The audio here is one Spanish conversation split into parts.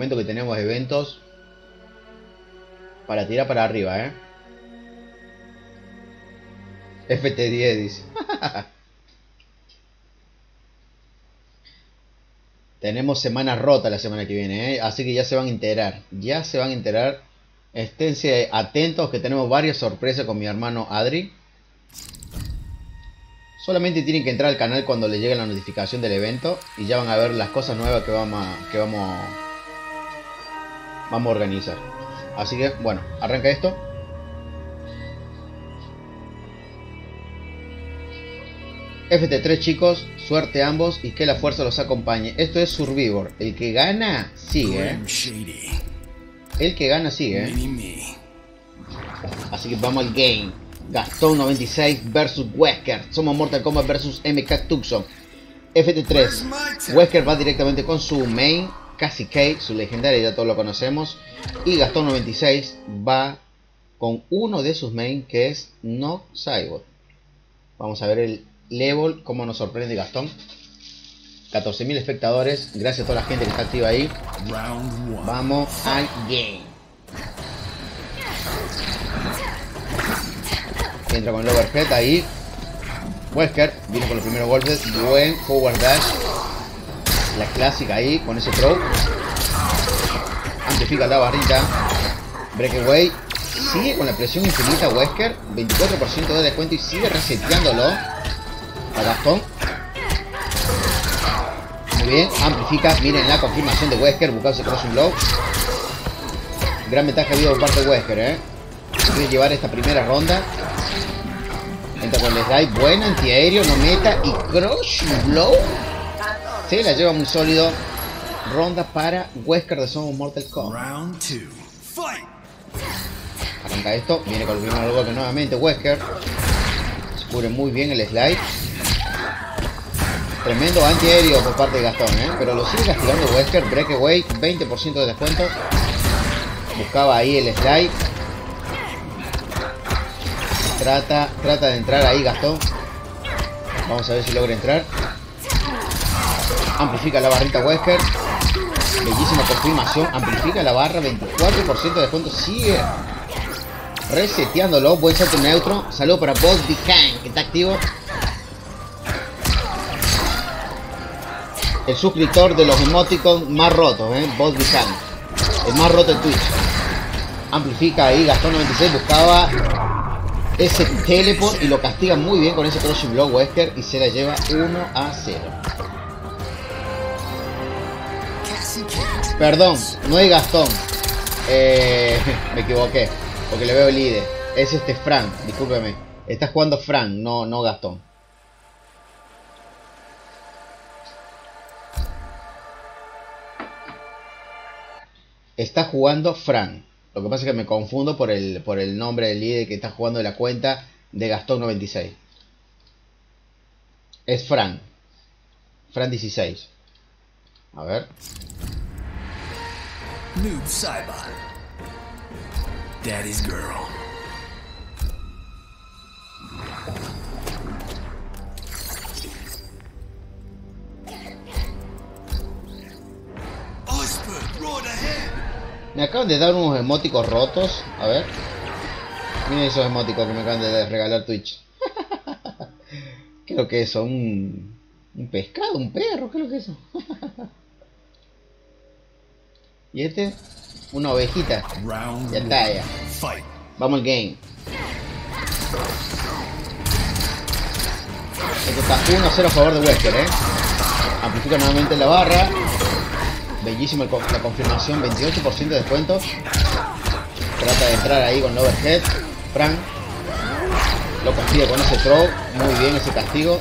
comento que tenemos eventos para tirar para arriba, FT10 dice. Tenemos semana rota la semana que viene, así que ya se van a enterar. Ya se van a enterar. Esténse atentos que tenemos varias sorpresas con mi hermano Adri. Solamente tienen que entrar al canal cuando les llegue la notificación del evento y ya van a ver las cosas nuevas que vamos a organizar. Así que, bueno, arranca esto. FT3 chicos, suerte a ambos y que la fuerza los acompañe. Esto es Survivor. El que gana, sigue. El que gana, sigue. Así que vamos al game. Gastón 96 versus Wesker. Somos Mortal Kombat versus MK Tucson. FT3. Wesker va directamente con su main, Cassie K, su legendaria, ya todos lo conocemos. Y Gastón 96 va con uno de sus main, que es No Cyborg. Vamos a ver el level, cómo nos sorprende Gastón. 14.000 espectadores. Gracias a toda la gente que está activa ahí. Vamos al game. Entra con el overhead ahí. Wesker viene con los primeros golpes. Buen forward dash. La clásica ahí con ese throw. Amplifica la barrita. Breakaway. Sigue con la presión infinita Wesker. 24% de descuento y sigue reseteándolo a Gastón. Muy bien. Amplifica. Miren la confirmación de Wesker. Buscándose crossing blow. Gran ventaja habido por parte de Wesker, Quiere llevar esta primera ronda. Entra con el slide, buen antiaéreo, no meta y crush blow. Se la lleva muy sólido. Ronda para Wesker de Somos Mortal Kombat. Arranca esto, viene con el primer golpe nuevamente Wesker. Se cubre muy bien el slide. Tremendo antiaéreo por parte de Gastón, pero lo sigue castigando Wesker. Breakaway, 20% de descuento. Buscaba ahí el slide. Trata de entrar ahí Gastón. Vamos a ver si logra entrar. Amplifica la barrita Wesker. Bellísima confirmación. Amplifica la barra. 24% de descuento. Sigue reseteándolo. Buen salto neutro. Saludo para Boss Khan, que está activo. El suscriptor de los emoticons más rotos, Boss Khan. El más roto de Twitch. Amplifica ahí Gastón 96. Buscaba ese teleport y lo castiga muy bien con ese crossing blow Wesker y se la lleva 1-0. Perdón, no es Gastón. Me equivoqué, porque le veo el líder. Es Frank, discúlpeme. Está jugando Frank, no Gastón. Está jugando Frank. Lo que pasa es que me confundo por el nombre del líder que está jugando de la cuenta de Gastón 96. Es Fran. Fran 16. A ver. Noob Saibot. Daddy's girl. Me acaban de dar unos emóticos rotos. A ver. Miren esos emóticos que me acaban de regalar Twitch. Creo que eso, un pescado, un perro, creo que eso. Y este, una ovejita. Ya está, ya. Vamos al game. Esto está 1-0 a favor de Wesker, Amplifica nuevamente la barra. Bellísima la confirmación, 28% de descuento. Trata de entrar ahí con el overhead. Frank lo castiga con ese throw. Muy bien ese castigo.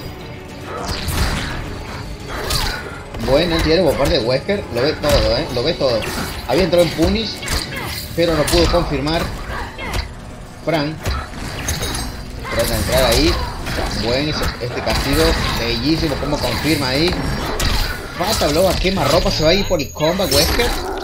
Buen antiaéreo por parte de Wesker. Lo ve todo, lo ve todo. Había entrado en punish, pero no pudo confirmar. Frank trata de entrar ahí. Buen este castigo. Bellísimo como confirma ahí. Fatal Blow a quemarropa, se va a ir por el combat Wesker.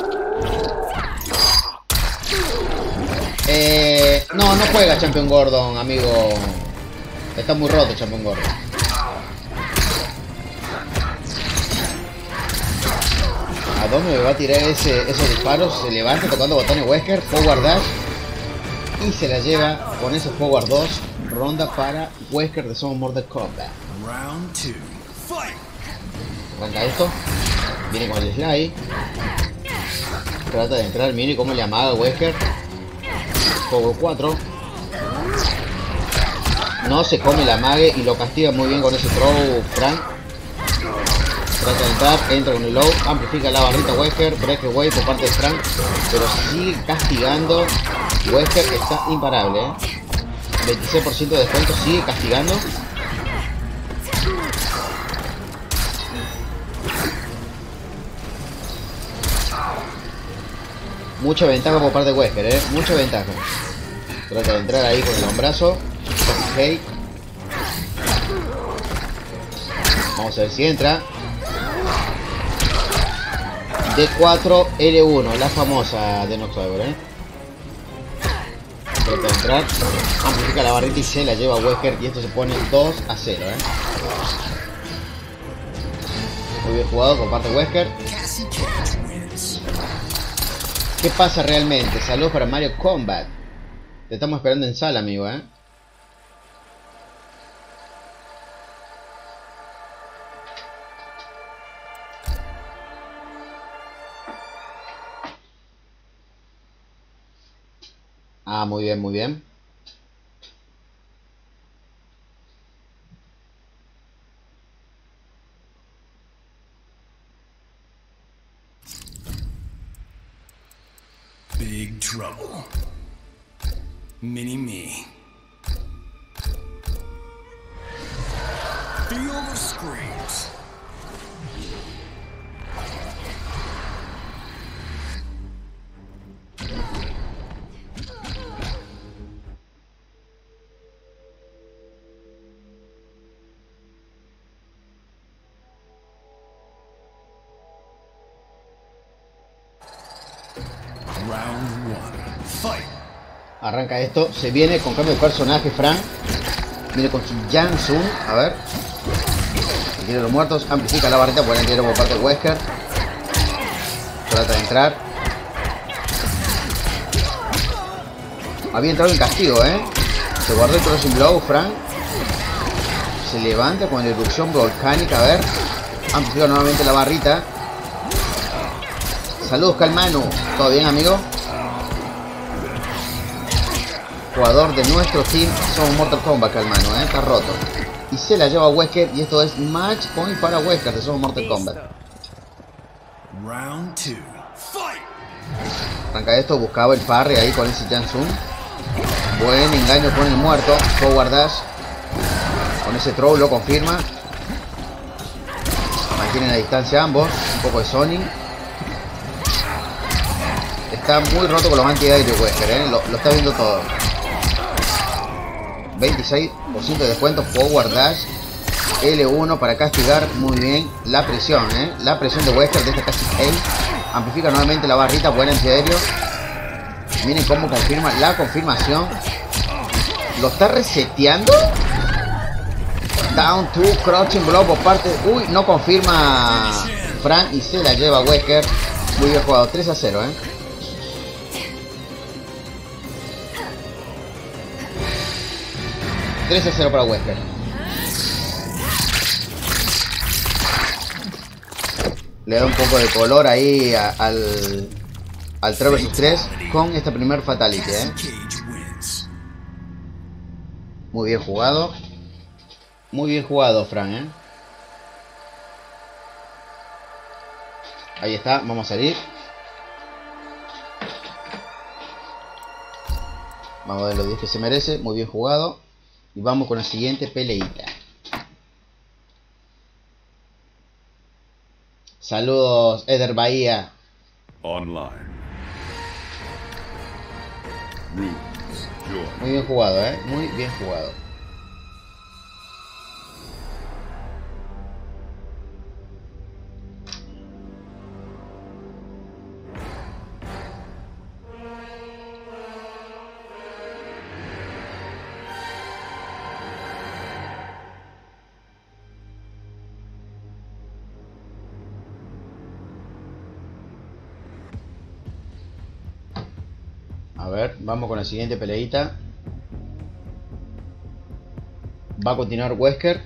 No juega Champion Gordon, amigo. Está muy roto Champion Gordon. A ¿A dónde me va a tirar esos disparos? Se levanta tocando botones Wesker, forward dash. Y se la lleva con ese forward 2. Ronda para Wesker de Somos Mortal Kombat. Arranca esto. Viene con el slide. Trata de entrar. Mire cómo le amaga Wesker. Forward 4. No se come la mague y lo castiga muy bien con ese throw Frank. Trata de entrar, entra con el low, amplifica la barrita Wesker, breakaway por parte de Frank, pero sigue castigando. Wesker está imparable, 26% de descuento, sigue castigando. Mucha ventaja por parte de Wesker, mucha ventaja. Trata de entrar ahí con el hombrazo. Okay. Vamos a ver si entra. D4 L1, la famosa de Noxover, Trata de entrar, amplifica la barrita y se la lleva a Wesker y esto se pone 2-0, Muy bien jugado por parte de Wesker. ¿Qué pasa realmente? Saludos para Mario Combat. Te estamos esperando en sala, amigo, Ah, muy bien, muy bien. Big trouble. Mini-me. Feel the screams. Round 1. Fight. Arranca esto, se viene con cambio de personaje Frank. Viene con su Jansun, a ver. Tiene los muertos, amplifica la barrita, buen entierro por parte de Wesker. Trata de entrar. Había entrado en castigo, Se guardó el crossing blow, Frank. Se levanta con la erupción volcánica, a ver. Amplifica nuevamente la barrita. Saludos, Calmanu. ¿Todo bien, amigo? Jugador de nuestro team, somos Mortal Kombat, Calmanu, está roto. Y se la lleva a Wesker y esto es match point para Wesker de Somos Mortal Kombat. Round 2. Fight. Arranca esto, buscaba el parry ahí con ese Jansun. Buen engaño con el muerto. Forward dash. Con ese throw lo confirma. Mantienen a distancia ambos. Un poco de Sonic. Está muy roto con los anti-aéreos Wesker, lo está viendo todo. 26% de descuento, forward dash, L1 para castigar muy bien la presión, la presión de Wesker de esta casi A. Amplifica nuevamente la barrita, buen antiaéreo. Miren cómo confirma la confirmación. Lo está reseteando. Down to crouching blow por parte. Uy, no confirma Frank y se la lleva Wesker. Muy bien jugado, 3-0, 3-0 para Wesker. Le da un poco de color ahí al 3 vs 3 con esta primer fatality, Muy bien jugado. Muy bien jugado, Fran, Ahí está, vamos a salir. Vamos a ver los 10 que se merece. Muy bien jugado. Y vamos con la siguiente peleita. Saludos, Eder Bahía. Online. Muy bien jugado, muy bien jugado. A ver, vamos con la siguiente peleita. Va a continuar Wesker.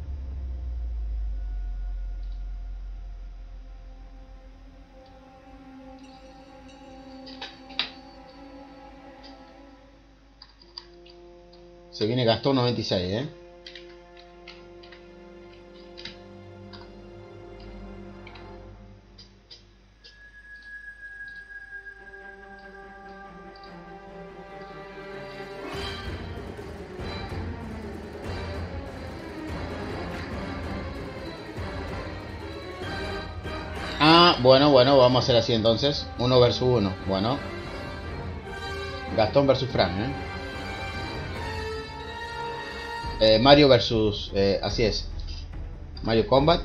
Se viene Gastón 96, Bueno, vamos a hacer así entonces. 1 versus 1. Bueno. Gastón versus Frank, Mario versus... así es. Mario Combat.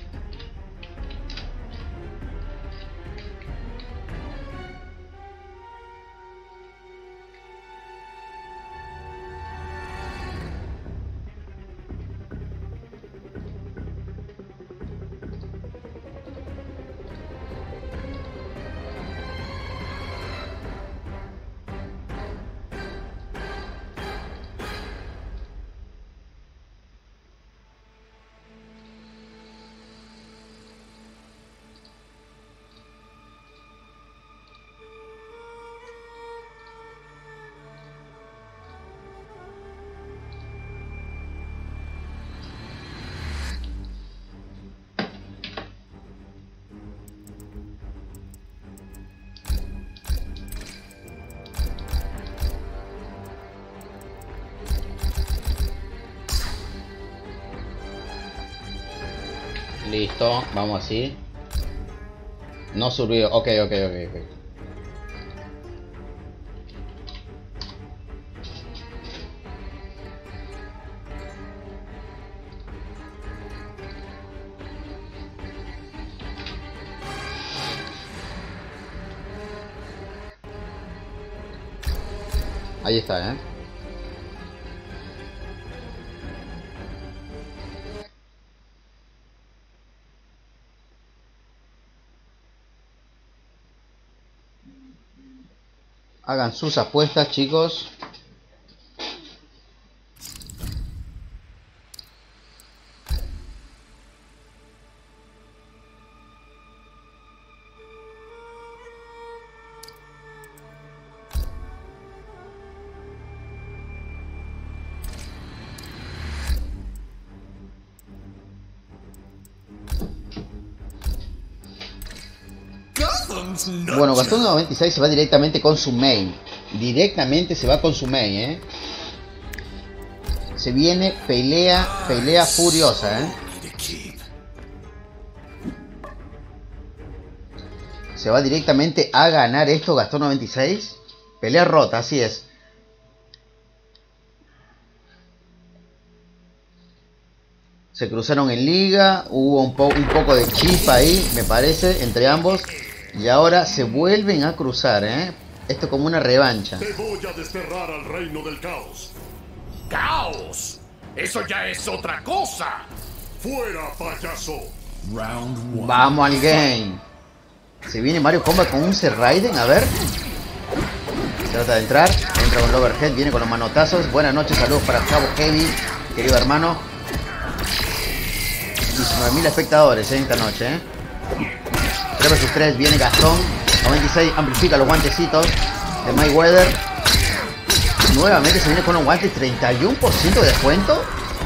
Listo, vamos así. No subió. Ok. Ahí está, Hagan sus apuestas, chicos. Bueno, Gastón 96 se va directamente con su main. Directamente se va con su main, Se viene pelea furiosa, Se va directamente a ganar esto Gastón 96. Pelea rota, así es. Se cruzaron en liga. Hubo un poco de chispa ahí, me parece, entre ambos. Y ahora se vuelven a cruzar, Esto como una revancha. Te voy a desterrar al reino del caos. ¡Caos! ¡Eso ya es otra cosa! ¡Fuera, payaso! Round 1. Vamos al game. Se viene Mario Combat con un C-Raiden, a ver. Trata de entrar. Entra con el overhead, viene con los manotazos. Buenas noches, saludos para Cabo Heavy, querido hermano. 19.000 espectadores esta noche, 3 vs 3, viene Gastón 96, amplifica los guantecitos de Mayweather. Nuevamente se viene con los guantes, 31% de descuento.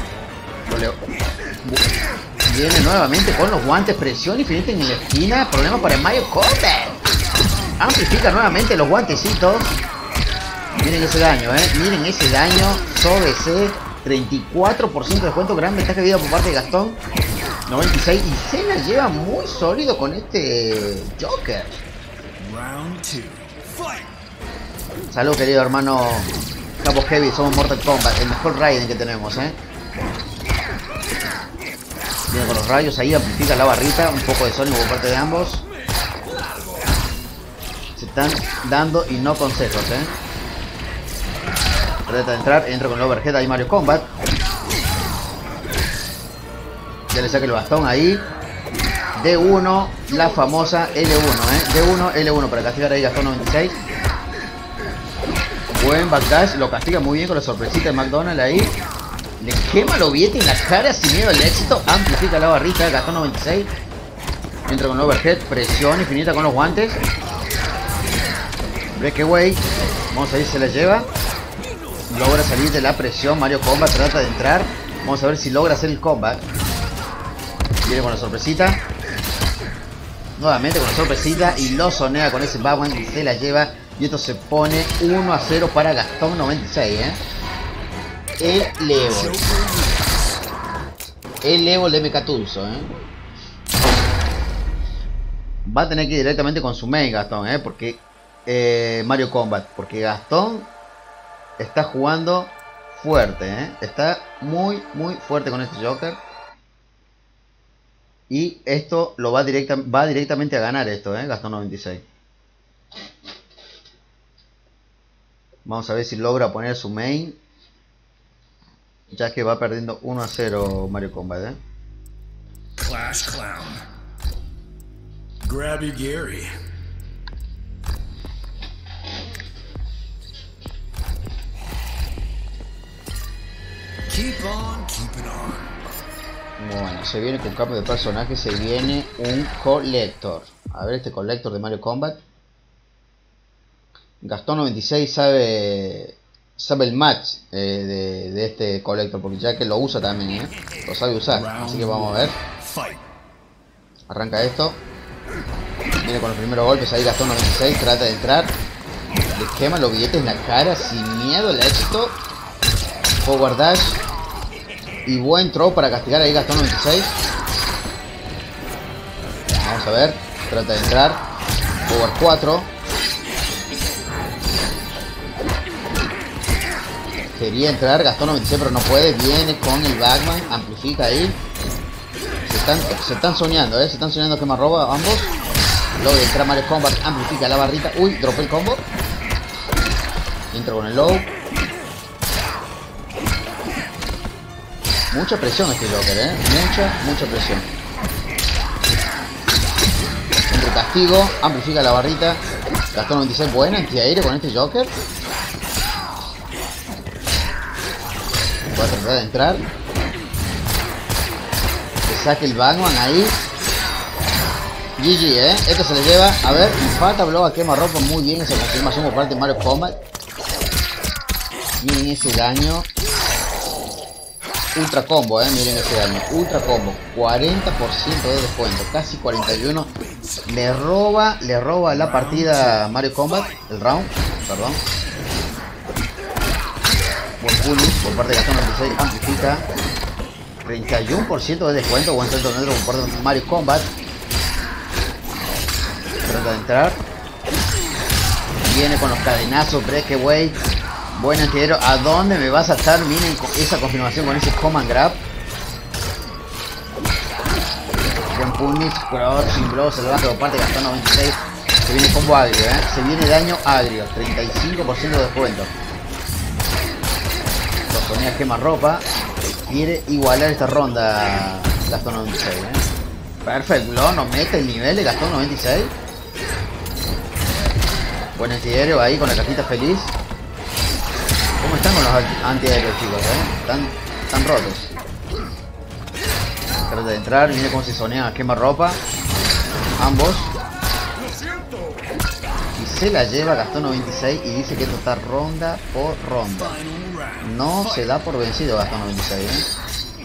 Viene nuevamente con los guantes, presión infinita en la esquina. Problema para el Mario Combat. Amplifica nuevamente los guantecitos. Miren ese daño, miren ese daño. SOBC, 34% de descuento. Gran ventaja de vida por parte de Gastón 96. Y Cena lleva muy sólido con este Joker. Salud, querido hermano Capo Heavy. Somos Mortal Kombat, el mejor Raiden que tenemos, Viene con los rayos ahí, amplifica la barrita. Un poco de sónico por parte de ambos. Se están dando y no consejos, Trata de entrar, entra con el overhead ahí Mario Combat. Ya le saca el bastón ahí. D1, la famosa L1, D1, L1 para castigar ahí Gastón 96. Buen backdash, lo castiga muy bien con la sorpresita de McDonald's ahí. Le quema los billetes en la cara sin miedo al éxito. Amplifica la barrita, gastó 96. Entra con overhead, presión infinita con los guantes. Breakaway. Vamos a ver si se la lleva. Logra salir de la presión. Mario Combat trata de entrar. Vamos a ver si logra hacer el comeback. Viene con la sorpresita. Nuevamente con la sorpresita. Y lo sonea con ese Batman y se la lleva. Y esto se pone 1-0 para Gastón 96, El level. El level de MK Tulso, Va a tener que ir directamente con su main Gastón, porque Mario Combat. Porque Gastón está jugando fuerte, Está muy fuerte con este Joker. Y esto lo va directamente a ganar esto, Gastón 96. Vamos a ver si logra poner su main. Ya que va perdiendo 1-0 Mario Combat, Clash Clown. Grabby Gary. Keep on keeping on. Bueno, se viene con cambio de personaje. Se viene un Collector. A ver este Collector de Mario Combat. Gastón 96 sabe el match de este Collector, porque ya que lo usa también, lo sabe usar. Así que vamos a ver. Arranca esto. Viene con los primeros golpes ahí Gastón 96. Trata de entrar. Le quema los billetes en la cara sin miedo al éxito. Forward dash. Y buen throw para castigar ahí Gastón 96. Vamos a ver. Trata de entrar. Forward 4. Quería entrar, Gastón 96 pero no puede. Viene con el Batman, amplifica ahí. Se están soñando, se están soñando que me roba ambos. Logra entrar Mario Combat, amplifica la barrita. Uy, dropé el combo. Entra con el low. Mucha presión este Joker, mucha presión. Entra el castigo, amplifica la barrita. Gastón 96, buena antiaéreo con este Joker. Va a tratar de entrar. Que saque el Batman ahí. GG, Esto se le lleva. A ver, falta blow a quemarropa. Muy bien esa confirmación por parte de Mario Combat. Miren ese daño. Ultra combo, miren ese daño. Ultra combo. 40% de descuento. Casi 41. Le roba la partida a Mario Combat. El round, perdón. Buen pulling por parte de Gastón 96, amplifica. 31% de descuento. Buen salto neutro por parte de Mario Combat. Trata de entrar. Viene con los cadenazos, breakaway. Buen antiaéreo. ¿A dónde me va a saltar? Miren esa confirmación con ese command grab. Buen punish, crouching blow salvaje por parte de Gastón 96. Se viene combo agrio, Se viene daño agrio. 35% de descuento. Sonea quema ropa. Quiere igualar esta ronda Gastón 96, Perfecto, no mete el nivel de Gastón 96. Buen antiaéreo ahí con la cajita feliz. ¿Cómo están con los antiaéreos, chicos? Están rotos. Trata de entrar, viene como si sonea quema ropa. Ambos. Y se la lleva Gastón 96 y dice que esto está ronda por ronda. No se da por vencido Gastón 96,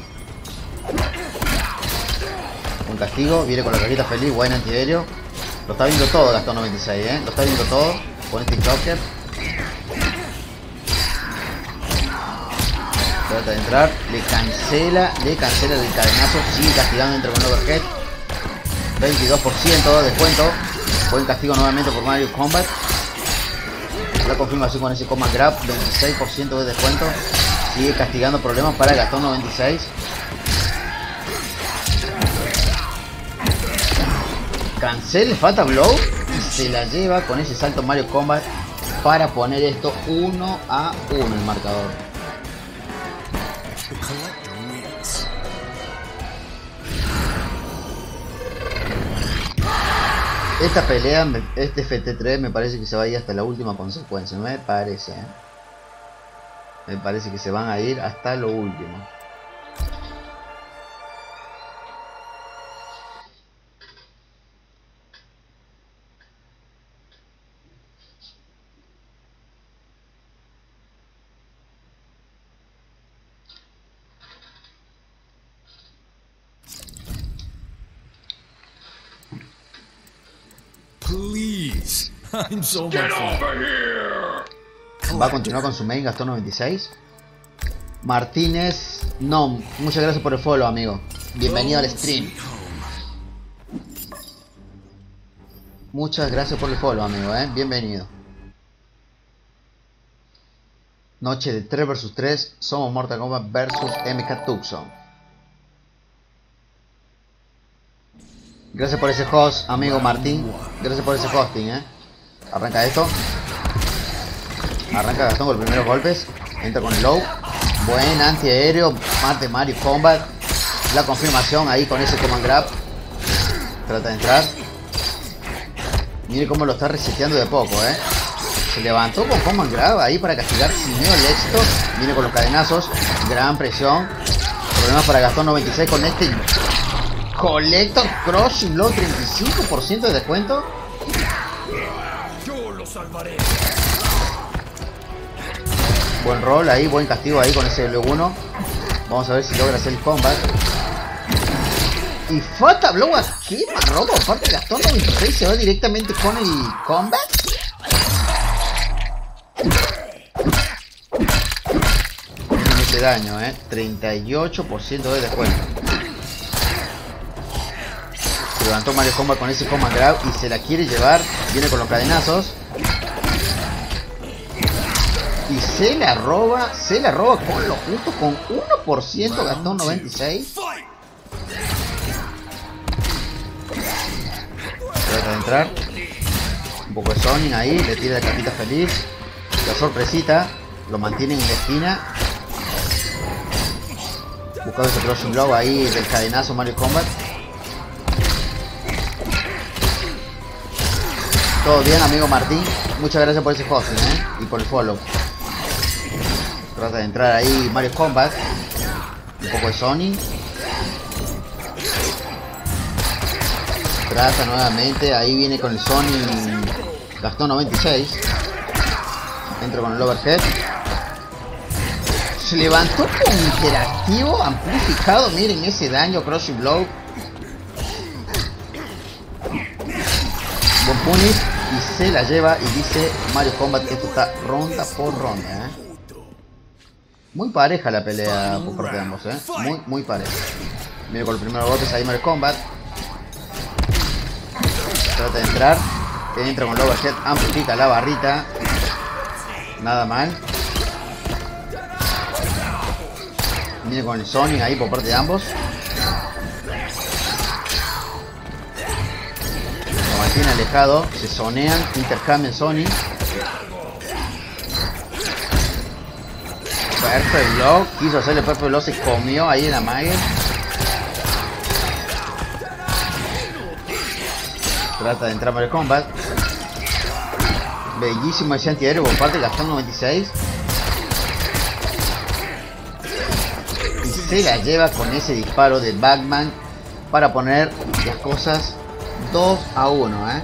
Un castigo, viene con la cajita feliz, buen antiaéreo. Lo está viendo todo Gastón 96, Lo está viendo todo con este Joker. Trata de entrar, le cancela el cadenazo, sigue castigando, entra con overhead. 22% de descuento. Buen castigo nuevamente por Mario Combat. La confirmación con ese command grab, 26% de descuento. Sigue castigando problemas para Gastón 96. Cancel, falta blow y se la lleva con ese salto Mario Combat para poner esto 1-1 el marcador. Esta pelea, este FT3 me parece que se va a ir hasta la última consecuencia, me parece, Me parece que se van a ir hasta lo último. Please, I'm so Get over here. Va a continuar con su main, gastó 96. Martínez, no, muchas gracias por el follow, amigo. Bienvenido al stream. Muchas gracias por el follow, amigo, bienvenido. Noche de 3 vs 3, somos Mortal Kombat vs MK Tucson. Gracias por ese host, amigo Martín. Gracias por ese hosting, Arranca esto. Arranca Gastón con los primeros golpes. Entra con el low. Buen antiaéreo. Mate Mario Combat. La confirmación ahí con ese command grab. Trata de entrar. Mire cómo lo está reseteando de poco, Se levantó con command grab ahí para castigar sin miedo el éxito. Viene con los cadenazos. Gran presión. Problemas para Gastón 96 con este Collector Crushing Blow, 35% de descuento. Yo lo salvaré. Buen roll ahí, buen castigo ahí con ese L1. Vamos a ver si logra hacer el combat. Y Fatal Blow a quemarropa por parte de Gastón 96. Se va directamente con el combat. Miren ese daño, 38% de descuento. Levantó Mario Combat con ese command grab y se la quiere llevar. Viene con los cadenazos. Y se la roba con lo justo, con 1%. Gastón 96. Trata de entrar. Un poco de Sonic ahí, le tira la capita feliz. La sorpresita, lo mantienen en la esquina. Buscando ese crushing blow ahí del cadenazo Mario Combat. Todo bien, amigo Martín. Muchas gracias por ese hosting, y por el follow. Trata de entrar ahí Mario Combat. Un poco de Sonic. Trata nuevamente. Ahí viene con el Sonic. Gastón 96. Entra con el overhead. Se levantó con interactivo amplificado. Miren ese daño. Crushing Blow. Buen punish. Y se la lleva. Y dice Mario Combat que esto está ronda por ronda. Muy pareja la pelea por parte de ambos. Muy pareja. Mira con los primeros golpes ahí Mario Combat. Trata de entrar. Entra con el overhead. Amplifica la barrita. Nada mal. Viene con el Sonic ahí por parte de ambos. Lo mantiene alejado. Se zonean. Intercambian Sonic. Perfect Blow. Quiso hacerle Perfect Blow. Se comió ahí en la magia. Trata de entrar Mario Combat. Bellísimo ese antiaéreo por parte de Gastón 96. Y se la lleva con ese disparo de Batman para poner las cosas 2-1,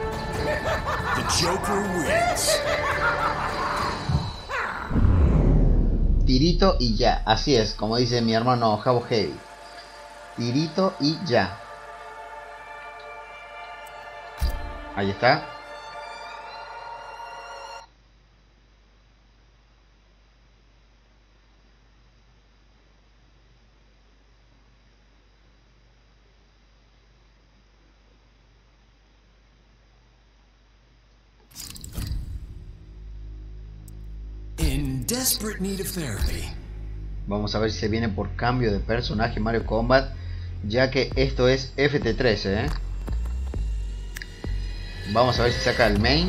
Tirito y ya. Así es, como dice mi hermano Jabo Heavy. Tirito y ya. Ahí está. Desperate need of therapy. Vamos a ver si se viene por cambio de personaje Mario Combat, ya que esto es FT13, Vamos a ver si saca el main.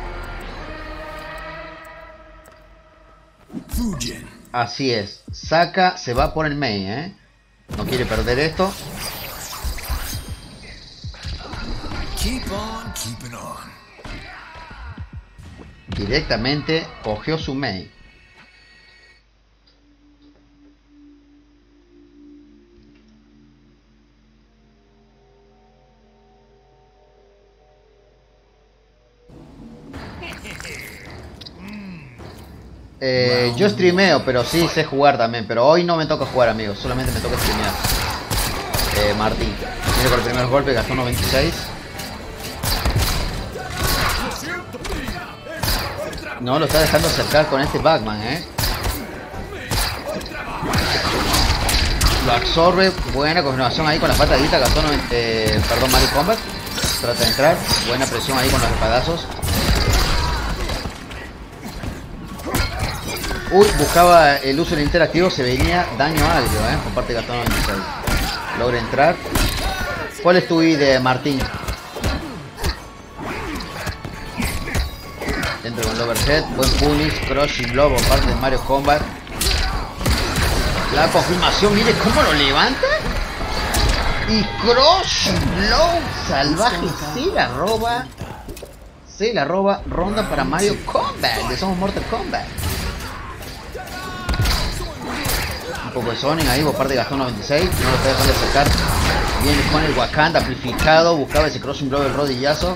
Fujin. Así es, saca, se va por el main, No quiere perder esto. Keep on keeping on. Directamente cogió su main. Yo streameo, pero sí sé jugar también. Pero hoy no me toca jugar, amigos. Solamente me toca streamear. Martín. Viene con el primer golpe, gastó 96. No, lo está dejando acercar con este Batman, Lo absorbe. Buena confirmación ahí con la patadita. Gastó Mario Combat. Trata de entrar. Buena presión ahí con los espadazos. Uy, buscaba el uso del interactivo. Se venía daño agrio, por parte de Gastón 96. Logra entrar. ¿Cuál es tu idea, Martín? Entra con el overhead. Buen punish. Crushing blow por parte de Mario Combat. La confirmación. Mire cómo lo levanta. Y Crushing blow salvaje. Se la roba. Ronda para Mario Combat. De Somos Mortal Kombat. Un poco de zoning ahí por parte de Gastón 96. No lo está dejando acercar. Viene con el Wakanda amplificado. Buscaba ese Crushing blow del rodillazo.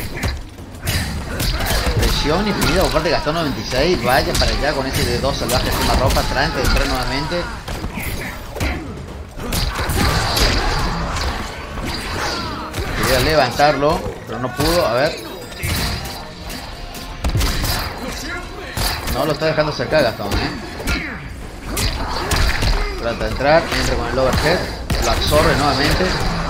Presión infinita por parte de Gastón 96. Vaya para allá con ese de 2 salvajes en la ropa. Trata de entrar nuevamente. Quería levantarlo, pero no pudo. A ver. No lo está dejando acercar Gastón, Trata de entrar, entra con el overhead, lo absorbe nuevamente.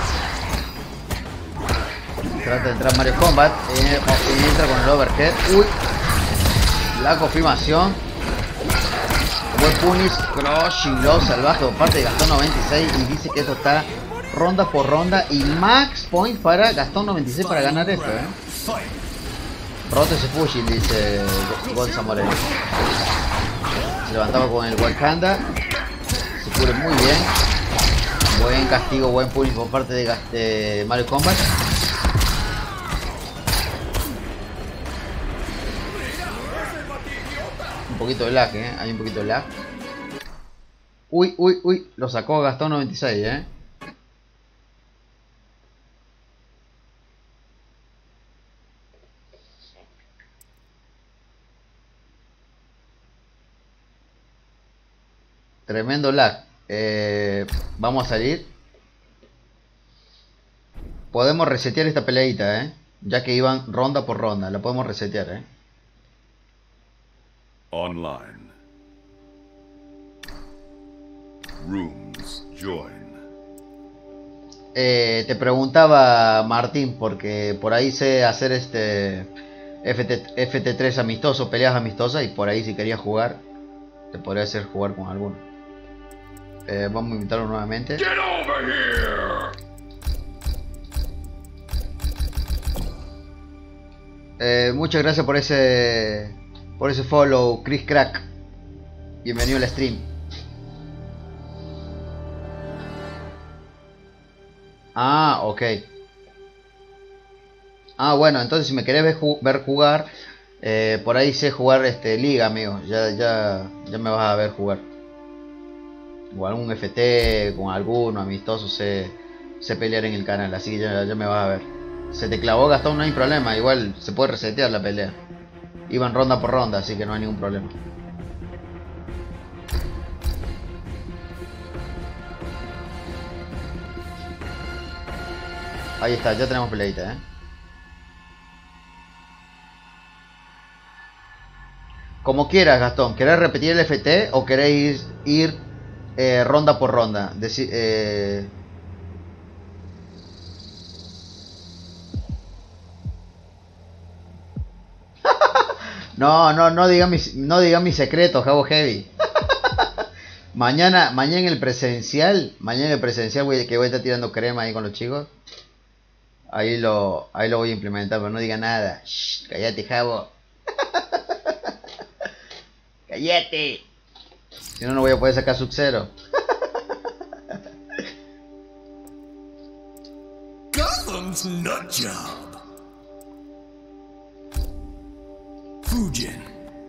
Trata de entrar Mario Combat, entra con el overhead. Uy, la confirmación. Buen punish, crushing blow salvaje por parte de Gastón 96. Y dice que esto está ronda por ronda. Y max point para Gastón 96 para ganar esto, Rote ese pushing, dice Gonza Moreno. Se levantaba con el Wakanda. Se cubre muy bien. Buen castigo, buen punish por parte de Mario Combat. Un poquito de lag, hay un poquito de lag. Uy, lo sacó Gastón 96, Tremendo lag. Vamos a salir. Podemos resetear esta peleita, ya que iban ronda por ronda. La podemos resetear, Online. Rooms join. Te preguntaba Martín, porque por ahí sé hacer este FT3 amistoso, peleas amistosas, y por ahí si querías jugar, te podría hacer jugar con alguno. Vamos a invitarlo nuevamente. Get over here. Muchas gracias por ese follow, Chris Crack. Bienvenido al stream. Ah, ok. Ah, bueno, entonces si me querés ver jugar, por ahí sé jugar liga, amigo. Ya me vas a ver jugar. O algún FT con alguno amistoso, sé pelear en el canal, así que ya me vas a ver. Se te clavó Gastón, no hay problema, igual se puede resetear la pelea. Iban ronda por ronda, así que no hay ningún problema. Ahí está, ya tenemos peleita, Como quieras, Gastón. ¿Querés repetir el FT o queréis ir ronda por ronda? No digan mis secretos, Jabo Heavy. Mañana en el presencial, que voy a estar tirando crema ahí con los chicos. Ahí lo voy a implementar, pero no diga nada. Shh, cállate, Jabo. Cállate. Si no, no voy a poder sacar Sub-Zero. Gotham's Nutjob. Fujin.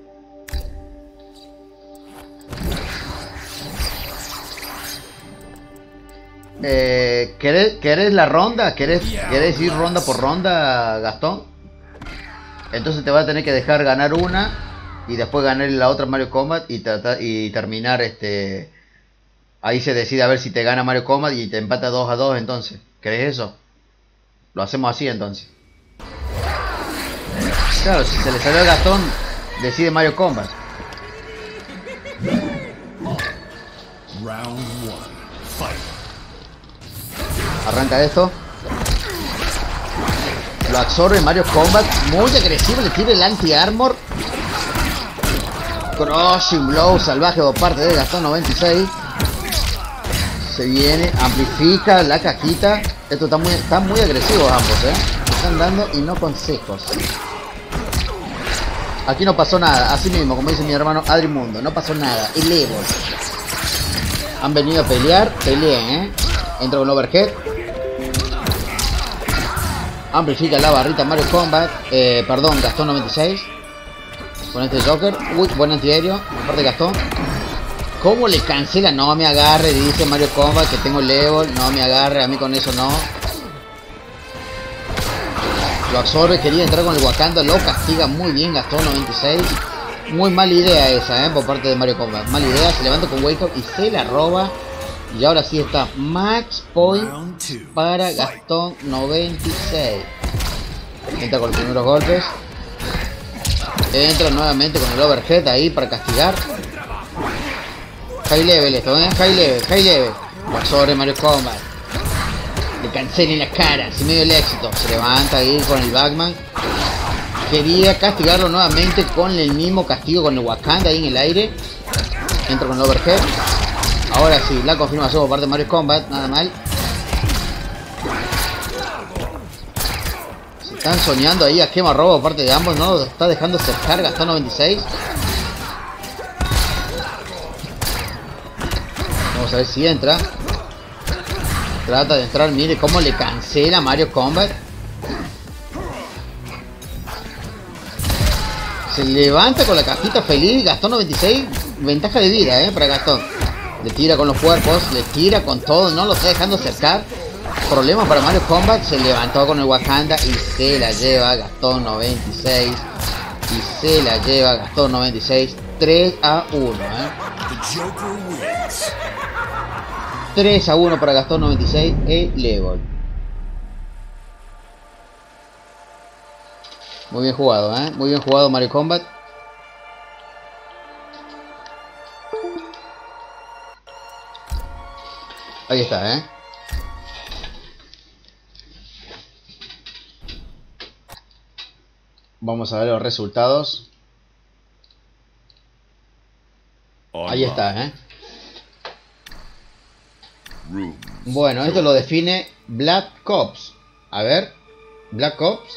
¿Querés la ronda? ¿Querés ir ronda por ronda, Gastón? Entonces te va a tener que dejar ganar una y después ganar la otra Mario Kombat y terminar ahí se decide a ver si te gana Mario Kombat y te empata 2-2 entonces. ¿Querés eso? Lo hacemos así entonces. Claro, si se le salió el Gastón, decide Mario Kombat. Round 1. Fight. Arranca esto. Lo absorbe Mario Kombat. Muy agresivo, le tira el anti-armor. Crushing Blow salvaje por parte de Gastón 96. Se viene, amplifica la cajita. Esto están muy agresivos ambos, están dando y no consejos. Aquí no pasó nada, así mismo, como dice mi hermano Adrimundo, no pasó nada. Elevos. Han venido a pelear, peleen, Entra con overhead. Amplifica la barrita Mario Kombat. Perdón, Gastón 96. Con este Joker. Uy, buen antiaéreo. Aparte Gastón. ¿Cómo le cancela? No me agarre, dice Mario Kombat que tengo level. No me agarre, a mí con eso no. Lo absorbe, quería entrar con el Wakanda. Lo castiga muy bien Gastón 96. Muy mala idea esa, por parte de Mario Kombat. Mala idea, se levanta con Wake Up y se la roba. Y ahora sí está Max Point para Gastón 96. Entra con los primeros golpes. Entra nuevamente con el overhead ahí para castigar. High level esto, high level. Lo sobre Mario Kombat. Le cancela en la cara, sin medio el éxito. Se levanta ahí con el Batman. Quería castigarlo nuevamente con el mismo castigo con el Wakanda ahí en el aire. Entra con el overhead. Ahora sí, la confirmación por parte de Mario Kombat, nada mal. Se están soñando ahí a quemarrobo por parte de ambos, no lo está dejando cercar Gastón 96. Vamos a ver si entra. Trata de entrar, mire cómo le cancela Mario Kombat. Se levanta con la cajita feliz, Gastón 96, ventaja de vida, para Gastón. Le tira con los cuerpos, le tira con todo, no lo está dejando acercar. Problemas para Mario Kombat, se levantó con el Wakanda y se la lleva Gastón 96. Y se la lleva Gastón 96, 3-1, 3-1 para Gastón 96, el level. Muy bien jugado, muy bien jugado Mario Kombat. Ahí está, Vamos a ver los resultados. Ahí está, Bueno, esto lo define Black Ops. A ver, Black Ops.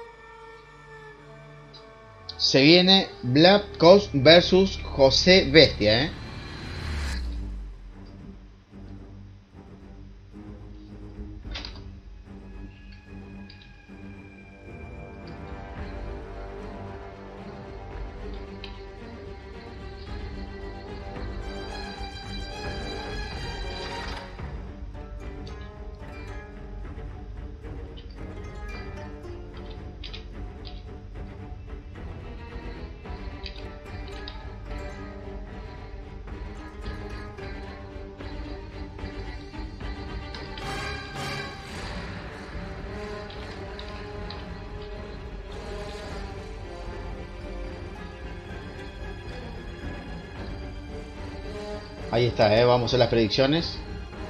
Se viene Black Ops versus José Bestia, Ahí está, vamos a hacer las predicciones.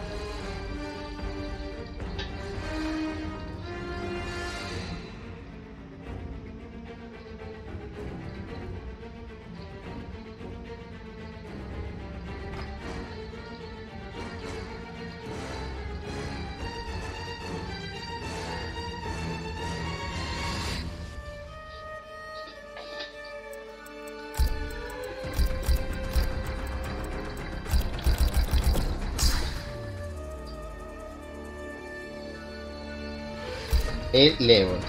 El level.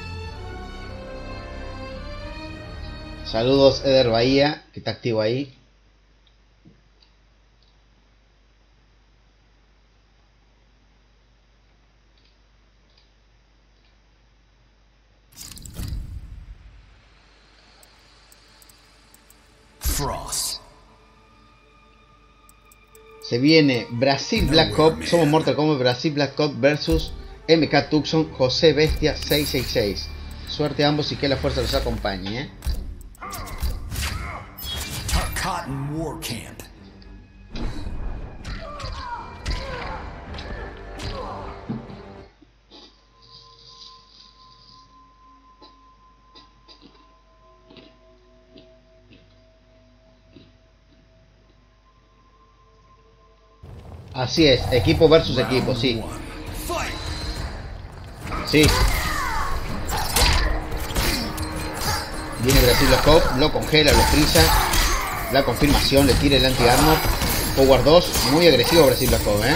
Saludos Eder Bahía, que está activo ahí. Se viene Brasil Black Ops, somos Mortal Kombat Brasil Black Ops versus MK Tucson José Bestia 666. Suerte a ambos y que la fuerza los acompañe, ¿eh? Cotton War Camp. Así es, equipo versus equipo, sí. Sí. Viene Brasil Black Ops, lo congela, lo frisa. La confirmación, le tira el anti-armor. Power 2, muy agresivo Brasil Black Ops,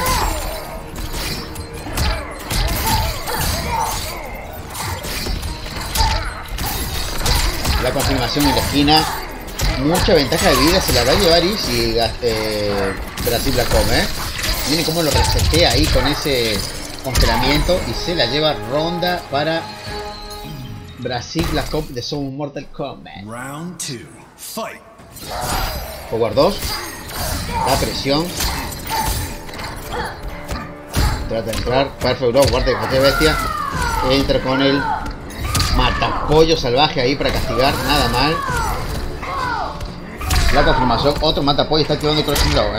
La confirmación en la esquina. Mucha ventaja de vida se la va a llevar Easy Brasil Black Ops, Miren cómo lo resetea ahí con ese congelamiento y se la lleva ronda para Brasil Black Ops de Somos Mortal Kombat. Round 2. Fight. Power 2. La presión. Trata de entrar. Perfect Blow, guarda de José Bestia. Entra con el matapollo salvaje ahí para castigar. Nada mal. La confirmación. Otro matapollo está activando el Crossing Blow,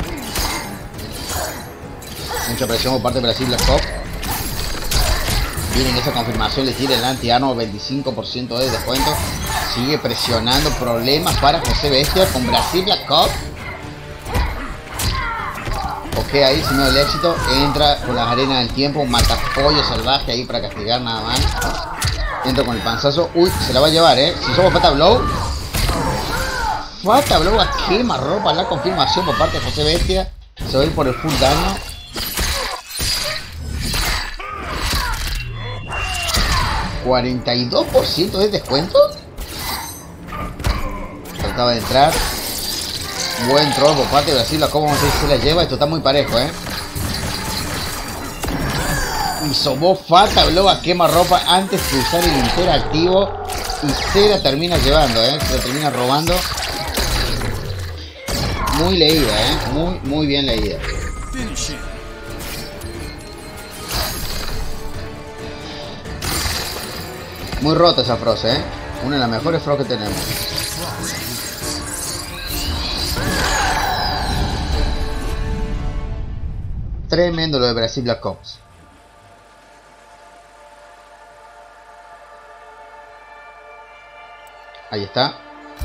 Mucha presión por parte de Brasil Black Ops. Viene esa confirmación, le tira el anti-armor 25% de descuento. Sigue presionando, problemas para José Bestia con Brasil Black Ops. Ok, ahí sin miedo el éxito. Entra con las arenas del tiempo, un matapollo salvaje ahí para castigar nada más. Entra con el panzazo. Uy, se la va a llevar, Si somos Fatal Blow. Fatal Blow a quema ropa. La confirmación por parte de José Bestia. Se va a ir por el full daño. 42% de descuento. Trataba de entrar. Buen troll por parte de Brasil. Como se la lleva. Esto está muy parejo, Y Somos Fatal Blow a quema ropa antes de usar el interactivo. Y se la termina llevando, Se la termina robando. Muy leída, muy bien leída. Muy rota esa Frost, Una de las mejores Frost que tenemos. Tremendo lo de Brasil Black Ops. Ahí está.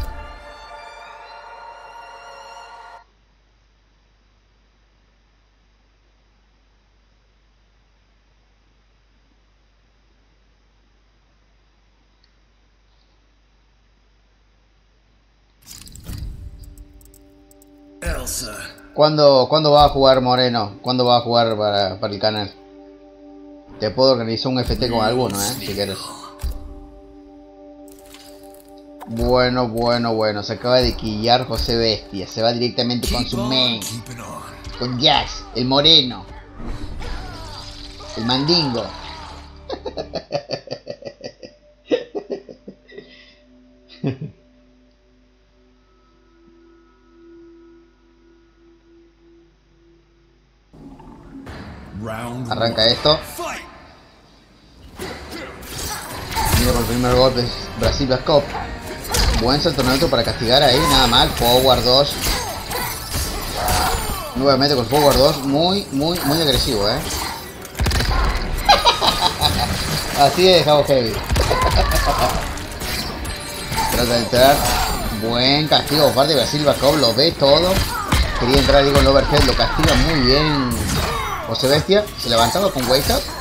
¿Cuándo va a jugar Moreno? ¿Cuándo va a jugar para el canal? Te puedo organizar un FT con alguno, si quieres. Bueno. Se acaba de quillar José Bestia. Se va directamente con su main. Con Jax, el moreno. El mandingo. Arranca esto. Con el primer golpe Brasil Black Ops. Buen salto neutro para castigar ahí, nada mal. Power 2. Nuevamente con Power 2. Muy agresivo, Así es, Javo Heavy. Trata de entrar. Buen castigo por parte de Brasil Black Ops. Lo ve todo. Quería entrar ahí con el overhead. Lo castiga muy bien José Bestia. Se levantaba con Wake Up.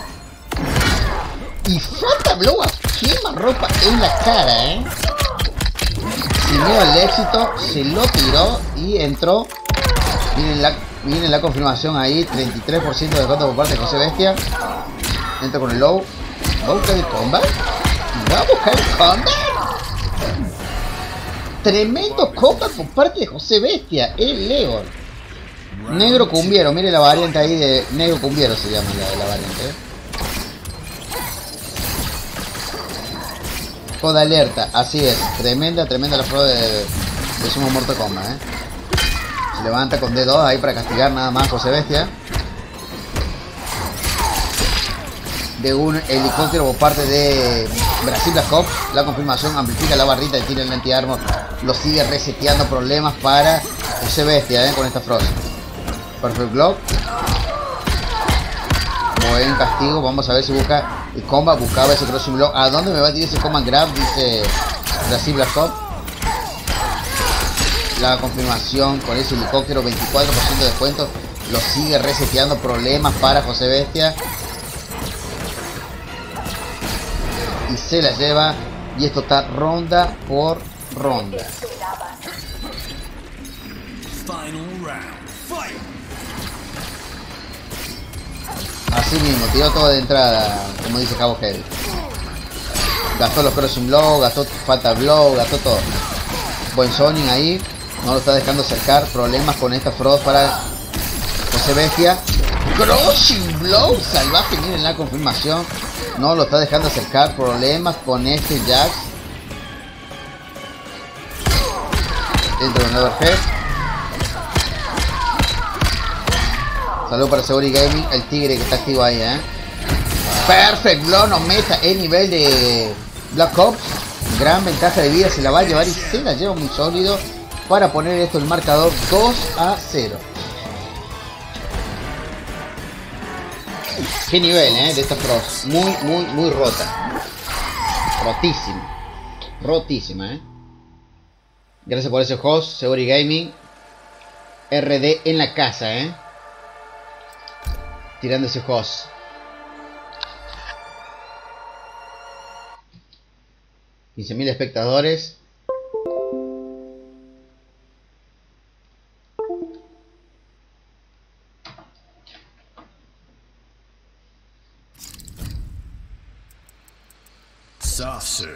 Y Fatal Blow a quema ropa en la cara, Sin miedo al éxito, se lo tiró y entró. Viene la confirmación ahí, 33% de descuento por parte de José Bestia. Entra con el low. ¿Va a buscar el combat? ¿Va a buscar el combat? Tremendo combat por parte de José Bestia, el Leon. Negro cumbiero, mire la variante ahí de negro cumbiero se llama la variante, Coda alerta, así es, tremenda la prueba de de Sumo Mortal Kombat, Se levanta con D2 ahí para castigar nada más a José Bestia. De un helicóptero por parte de Brasil Black Ops. La confirmación amplifica la barrita y tira el anti-armor. Lo sigue reseteando, problemas para José Bestia, con esta Frost. Perfect Glove. Buen castigo. Vamos a ver si busca el combat. Buscaba ese crossing block. ¿A dónde me va a tirar ese command grab? Dice Brasil Black Ops. La confirmación con ese helicóptero. 24% de descuento. Lo sigue reseteando, problemas para José Bestia. Y se la lleva. Y esto está ronda por ronda. Así mismo, tiró todo de entrada, como dice Cabo Heavy. Gastó los crossing blow, gastó fatal blow, gastó todo. Buen zoning ahí. No lo está dejando acercar. Problemas con esta Frost para José Bestia. Crossing blow salvaje, miren la confirmación. No lo está dejando acercar. Problemas con este Jax. Dentro de un overhead. Saludos para Seguri Gaming, el tigre que está activo ahí, Perfect Blow nos meta el nivel de Black Ops. Gran ventaja de vida, se la va a llevar y se la lleva muy sólido para poner esto el marcador 2-0. Qué nivel, de esta Frost. Muy rota. Rotísima, Gracias por ese host, Seguri Gaming. RD en la casa, Tirando ese host. $15,000 espectadores. Soft serve.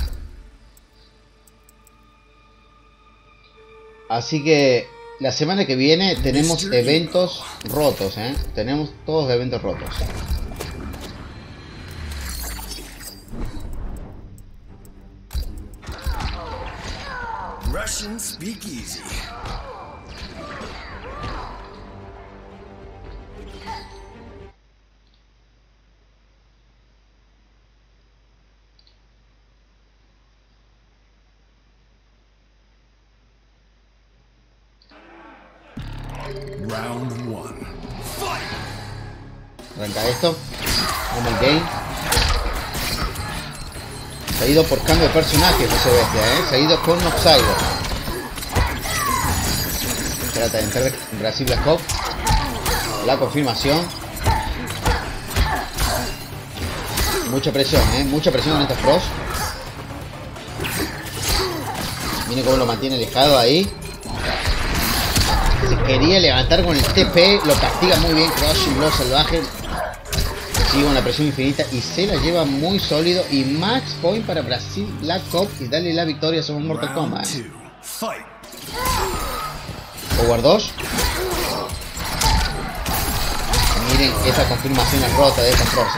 Así que la semana que viene tenemos eventos rotos, Tenemos todos eventos rotos. Russian Speakeasy. Round 1. Arranca esto. Vamos al game. Se ha ido por cambio de personaje José Bestia, Se ha ido con Noxider. Trata de entrar en Brasil Black Ops. La confirmación. Mucha presión, Mucha presión en esta Frost. Miren cómo lo mantiene alejado ahí. Se quería levantar con el TP. Lo castiga muy bien. Crushing Blow salvaje. Sigue con la presión infinita y se la lleva muy sólido. Y max point para Brasil Black Ops y darle la victoria sobre Mortal Kombat. Power 2. Miren esa confirmación rota de esta Frost,